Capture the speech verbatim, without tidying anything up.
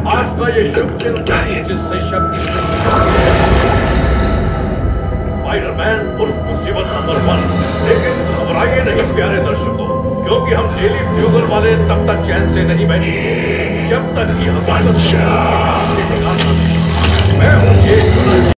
आज का ये शुभ दिन जिससे शक्ति स्पाइडरमैन उर्फ मुसीबत नंबर वन। लेकिन घबराइए नहीं प्यारे दर्शकों, क्योंकि हम डेली ब्यूगल वाले तब तक चैन से नहीं बैठेंगे जब तक कि हम मैं हूँ